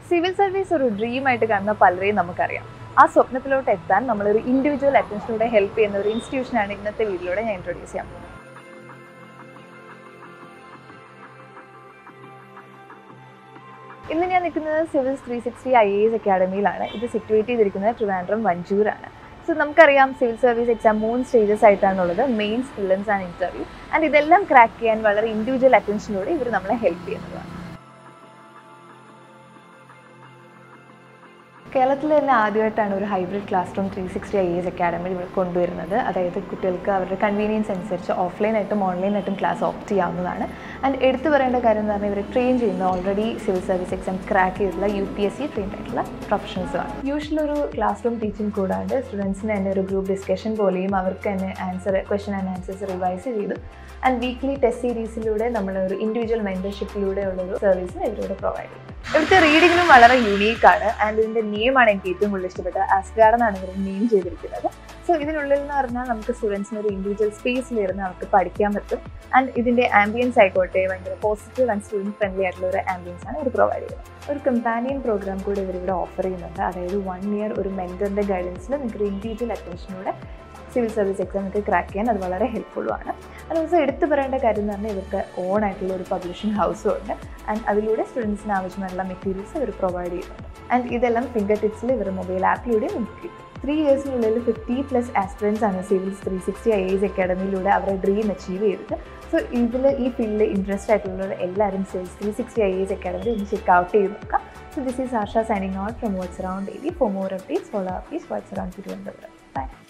Civil service ഒരു ഡ്രീമായിട്ട് കാണുന്ന പലരെയും നമുക്കറിയാം. ആ സ്വപ്നത്തിലോട്ട് എത്താൻ നമ്മളൊരു ഇൻഡിവിജ്വൽ അറ്റൻഷനിലൂടെ ഹെൽപ്പ് ചെയ്യുന്ന ഒരു ഇൻസ്റ്റിറ്റ്യൂഷനാണ് ഇന്നത്തെ വീഡിയോയിലൂടെ ഞാൻ ഇൻട്രൊഡ്യൂസ് ചെയ്യാൻ പോകുന്നത്. ഇന്ന് ഞാൻ നിൽക്കുന്നത് സിവിൽസ് 360 IAS അക്കാഡമിയിലാണ്. ഇത് സിറ്റുവേറ്റ് ചെയ്തിരിക്കുന്നത് ട്രിവാൻഡ്രം വഞ്ചൂരാണ്. സോ നമുക്കറിയാം സിവിൽ സർവീസ് എക്സാം 3 സ്റ്റേജസ് ആയിട്ടാണുള്ളത്: mains, prelims and interview. And ഇതെല്ലാം ക്രാക്ക് ചെയ്യാൻ വളരെ ഇൻഡിവിജ്വൽ അറ്റൻഷനിലൂടെ ഇവർ നമ്മളെ ഹെൽപ്പ് ചെയ്യുന്നതാണ്. കേരളത്തിൽ തന്നെ ആദ്യമായിട്ടാണ് ഒരു hybrid class room 360 IAS academy ഇവിടെ കൊണ്ടുവരുന്നത്. അതായത് കുട്ടികൾക്ക് അവരുടെ കൺവീനിയൻസ് അനുസരിച്ച് ഓഫ്ലൈനായിട്ടും ഓൺലൈനായിട്ടും ക്ലാസ് ഓപ്റ്റ് ചെയ്യാവുന്നതാണ്. ആൻഡ് എടുത്തു പറയേണ്ട കാര്യം എന്ന് പറഞ്ഞാൽ ഇവരെ ട്രെയിൻ ചെയ്യുന്ന already civil service exam crack ചെയ്തിട്ടുള്ള UPSC ട്രെയിൻ ആയിട്ടുള്ള പ്രൊഫഷണൽസുമാണ്. യൂഷ്വലി ഒരു ക്ലാസ് റൂം ടീച്ചിങ് കൂടാണ്ട് സ്റ്റുഡൻസിന് തന്നെ ഒരു ഗ്രൂപ്പ് ഡിസ്കഷൻ പോലെയും അവർക്ക് തന്നെ ക്വസ്റ്റ്യൻ ആൻഡ് ആൻസേഴ്സ് റിവൈസ് ചെയ്തു ആൻഡ് വീക്ക്ലി ടെസ്റ്റ് സീരീസിലൂടെ നമ്മൾ ഒരു ഇൻഡിവിജ്വൽ മെൻറ്റർഷിപ്പിലൂടെ ഉള്ളൊരു സർവീസ് ഇവരോട് പ്രൊവൈഡ് ചെയ്യും. ഇവിടുത്തെ റീഡിങ്ങിനും വളരെ യൂണീക്കാണ്. ആൻഡ് ഇതിൻ്റെ നെയിമാണ് എനിക്ക് ഏറ്റവും കൂടുതൽ ഇഷ്ടപ്പെട്ടത്. ആസ്ഗാർഡ് എന്നാണ് ഇവർ നെയിം ചെയ്തിരിക്കുന്നത്. സോ ഇതിനുള്ളിൽ എന്ന് പറഞ്ഞാൽ നമുക്ക് സ്റ്റുഡൻസിന് ഒരു ഇൻഡിവിജ്വൽ സ്പേസിലിരുന്ന് അവർക്ക് പഠിക്കാൻ പറ്റും. ആൻഡ് ഇതിൻ്റെ ആംബിയൻസ് ആയിക്കോട്ടെ ഭയങ്കര പോസിറ്റീവ് ആൻഡ് സ്റ്റുഡൻറ്റ് ഫ്രണ്ട്ലി ആയിട്ടുള്ള ഒരു ആംബിയൻസ് ആണ് ഇവർ പ്രൊവൈഡ് ചെയ്യുന്നത്. ഒരു കമ്പാനിയൻ പ്രോഗ്രാം കൂടി ഇവരിവിടെ ഓഫർ ചെയ്യുന്നുണ്ട്. അതായത് 1 ഇയർ ഒരു മെൻറ്ററിൻ്റെ ഗൈഡൻസിൽ നിങ്ങൾക്ക് ഒരു ഇൻഡിവിജ്വൽ അറ്റൻഷനോടെ സിവിൽ സർവീസ് എക്സാം നിങ്ങൾക്ക് ക്രാക്ക് ചെയ്യാൻ അത് വളരെ ഹെൽപ്ഫുള്ളുമാണ്. ആൻഡ് ഓൾസോ എടുത്തു പറയേണ്ട കാര്യം എന്ന് പറഞ്ഞാൽ ഇവർക്ക് ഓൺ ആയിട്ടുള്ള ഒരു പബ്ലിഷിംഗ് ഹൗസും ഉണ്ട്. ആൻഡ് അതിലൂടെ സ്റ്റുഡൻസിന് ആവശ്യമായിട്ടുള്ള മെറ്റീരിയൽസ് ഇവർ പ്രൊവൈഡ് ചെയ്യുന്നുണ്ട്. ആൻഡ് ഇതെല്ലാം ഫിംഗർ ടിപ്സിൽ ഇവർ മൊബൈൽ ആപ്പിലൂടെ നമുക്ക് 3 ഇയേഴ്സിനുള്ളിൽ 50+ ആസ്പിറൻസ് ആണ് സിവിൽസ് 360 IAS അക്കാഡമിയിലൂടെ അവരുടെ ഡ്രീം അച്ചീവ് ചെയ്തത്. സോ ഈ ഫീൽഡിൽ ഇൻട്രസ്റ്റ് ആയിട്ടുള്ളവർ എല്ലാവരും സിവിൽസ് 360 IAS അക്കാഡമി ഒന്ന് ചെക്ക് ഔട്ട് ചെയ്ത് നോക്കാം. So this is Asha signing out from What's Around Daily. For more updates, follow our page What's Around Tiruvananthapuram. Bye.